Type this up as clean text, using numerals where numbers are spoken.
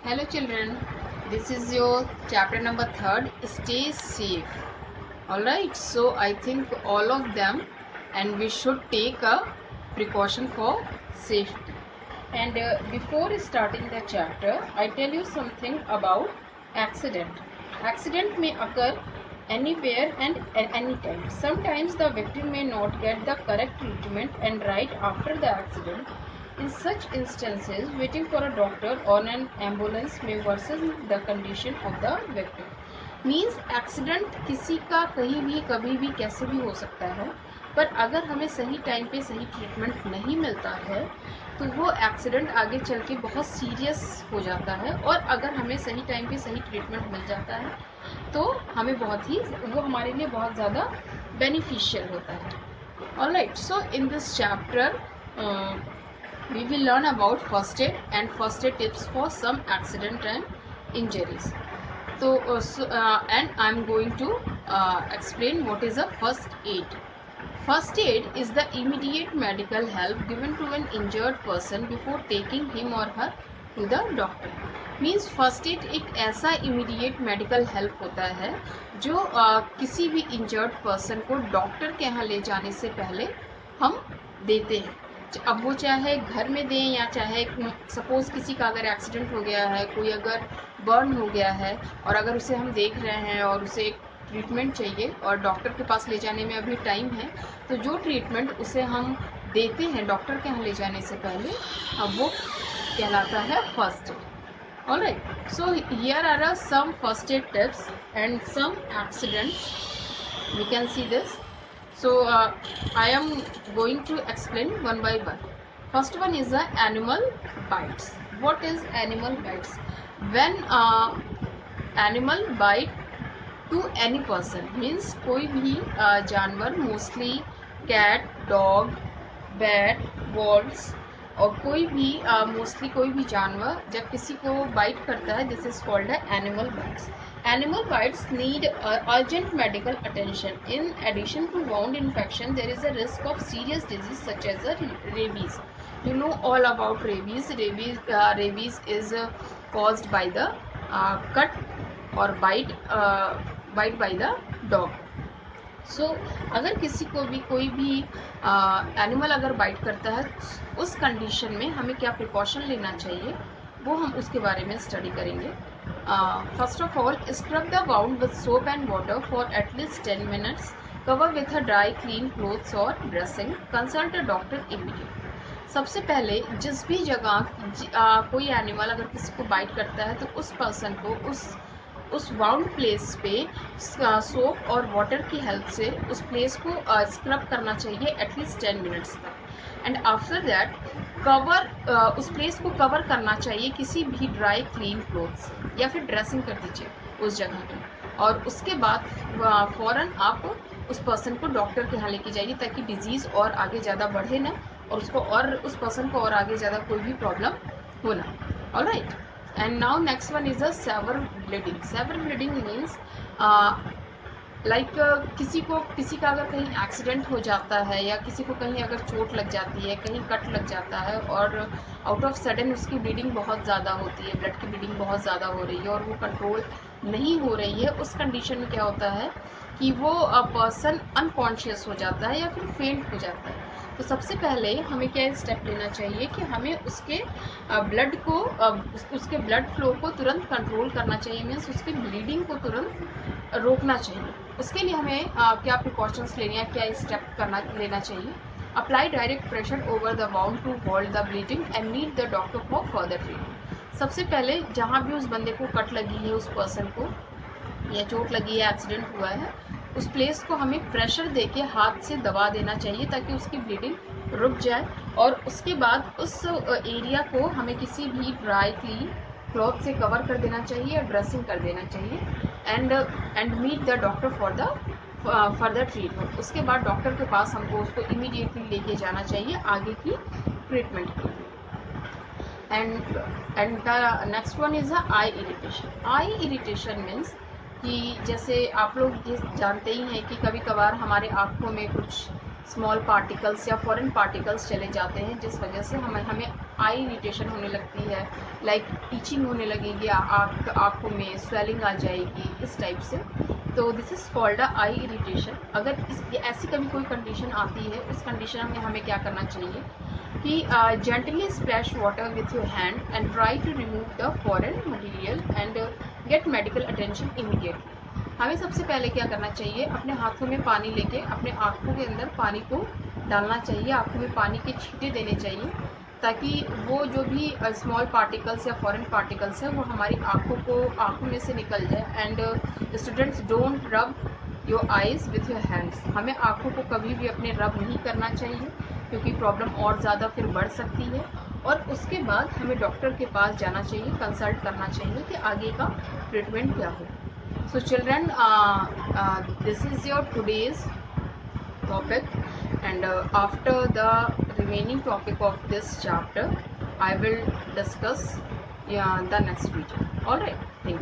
Hello children, this is your chapter number 3rd, stay safe. Alright, so I think all of them and we should take a precaution for safety. And before starting the chapter, I tell you something about accident. Accident may occur anywhere and at any time. Sometimes the victim may not get the correct treatment and right after the accident. In such instances, waiting for a doctor or an ambulance may worsen the condition of the victim. Means accident किसी का कहीं भी कभी भी कैसे भी हो सकता है, पर अगर हमें सही टाइम पे सही ट्रीटमेंट नहीं मिलता है तो वो एक्सीडेंट आगे चल के बहुत सीरियस हो जाता है। और अगर हमें सही टाइम पे सही ट्रीटमेंट मिल जाता है तो हमें वो हमारे लिए बहुत ज़्यादा बेनिफिशियल होता है। Alright, so in this chapter we will learn about first aid and first aid tips for some accident and injuries. So, and I'm going to explain what is a first aid. First aid is the immediate medical help given to an injured person before taking him or her to the doctor. Means first aid एक ऐसा immediate medical help होता है जो किसी भी injured person को doctor के यहाँ ले जाने से पहले हम देते हैं। अब वो चाहे घर में दें या चाहे सपोज किसी का अगर एक्सीडेंट हो गया है, कोई अगर बर्न हो गया है और अगर उसे हम देख रहे हैं और उसे एक ट्रीटमेंट चाहिए और डॉक्टर के पास ले जाने में अभी टाइम है, तो जो ट्रीटमेंट उसे हम देते हैं डॉक्टर के यहाँ ले जाने से पहले, अब वो कहलाता है first aid. Alright, so here are some first aid tips and some accidents. We can see this. So I am going to explain one by one. First one is the animal bites. What is animal bites? When animal bite to any person means कोई भी जानवर, mostly cat, dog, bat, wolves और कोई भी mostly कोई भी जानवर जब किसी को बाइट करता है, this is called animal bites. Animal bites need urgent medical attention. In addition to wound infection there is a risk of serious disease such as rabies. You know all about rabies. Rabies is caused by the cut और bite by the dog. So अगर किसी को भी कोई भी animal अगर bite करता है, उस कंडीशन में हमें क्या प्रिकॉशन लेना चाहिए वो हम उसके बारे में स्टडी करेंगे। First of all, scrub the wound with soap and water for at least 10 minutes, cover with a dry clean clothes और dressing, consult a doctor immediate. सबसे पहले जिस भी जगह कोई एनिमल अगर किसी को बाइट करता है तो उस पर्सन को उस वाउंड प्लेस पे सोप और वाटर की हेल्प से उस प्लेस को स्क्रब करना चाहिए एटलीस्ट 10 मिनट्स तक। एंड आफ्टर दैट उस प्लेस को कवर करना चाहिए किसी भी ड्राई क्लीन क्लोथ्स या फिर ड्रेसिंग कर दीजिए उस जगह की। और उसके बाद फ़ौरन आप उस पर्सन को डॉक्टर के यहाँ लेके जाइए ताकि डिजीज़ और आगे ज़्यादा बढ़े ना और उस पर्सन को और आगे ज़्यादा कोई भी प्रॉब्लम हो ना। Alright, and now next one is a severe bleeding. Severe bleeding means किसी का अगर कहीं एक्सीडेंट हो जाता है या किसी को कहीं अगर चोट लग जाती है, कहीं कट लग जाता है और आउट ऑफ सडन उसकी ब्लीडिंग बहुत ज़्यादा होती है, ब्लड की ब्लीडिंग बहुत ज़्यादा हो रही है और वो कंट्रोल नहीं हो रही है, उस कंडीशन में क्या होता है कि वो पर्सन अनकॉन्शियस हो जाता है या फिर फेंट हो जाता है। तो सबसे पहले हमें क्या स्टेप लेना चाहिए कि हमें उसके ब्लड को उसके ब्लड फ्लो को तुरंत कंट्रोल करना चाहिए, मीन्स उसकी ब्लीडिंग को तुरंत रोकना चाहिए। उसके लिए हमें क्या प्रिकॉशंस लेनी है, क्या स्टेप लेना चाहिए। Apply direct pressure over the wound to hold the bleeding and meet the doctor for further treatment. सबसे पहले जहाँ भी उस बंदे को कट लगी है, उस पर्सन को या चोट लगी है, एक्सीडेंट हुआ है, उस प्लेस को हमें प्रेशर देके हाथ से दबा देना चाहिए ताकि उसकी ब्लीडिंग रुक जाए। और उसके बाद उस एरिया को हमें किसी भी ड्राई क्लीन क्लॉथ से कवर कर देना चाहिए या ड्रेसिंग कर देना चाहिए। And meet the doctor for the further treatment. उसके बाद डॉक्टर के पास हमको उसको इमीडिएटली लेके जाना चाहिए आगे की ट्रीटमेंट के लिए। And the next one is eye irritation. Eye irritation means कि जैसे आप लोग ये जानते ही हैं कि कभी कभार हमारे आँखों में कुछ स्मॉल पार्टिकल्स या फॉरेन पार्टिकल्स चले जाते हैं, जिस वजह से हमें आई इरिटेशन होने लगती है, लाइक टीचिंग होने लगेगी, आँखों में स्वेलिंग आ जाएगी, इस टाइप से। तो this is called a eye irritation. अगर ऐसी कभी कोई कंडीशन आती है, इस कंडीशन में हमें क्या करना चाहिए कि gently splash water with your hand and try to remove the foreign material and get medical attention immediately। हमें सबसे पहले क्या करना चाहिए, अपने हाथों में पानी लेके अपने आँखों के अंदर पानी को डालना चाहिए, आँखों में पानी के छींटे देने चाहिए, ताकि वो जो भी स्मॉल पार्टिकल्स या फॉरेन पार्टिकल्स है वो हमारी आँखों में से निकल जाए। And students, don't rub your eyes with your hands. हमें आँखों को कभी भी अपने रब नहीं करना चाहिए, क्योंकि प्रॉब्लम और ज़्यादा फिर बढ़ सकती है। और उसके बाद हमें डॉक्टर के पास जाना चाहिए, कंसल्ट करना चाहिए कि आगे का ट्रीटमेंट क्या हो। So children, this is your today's topic, and after the remaining topic of this chapter I will discuss the next video. All right, thank you.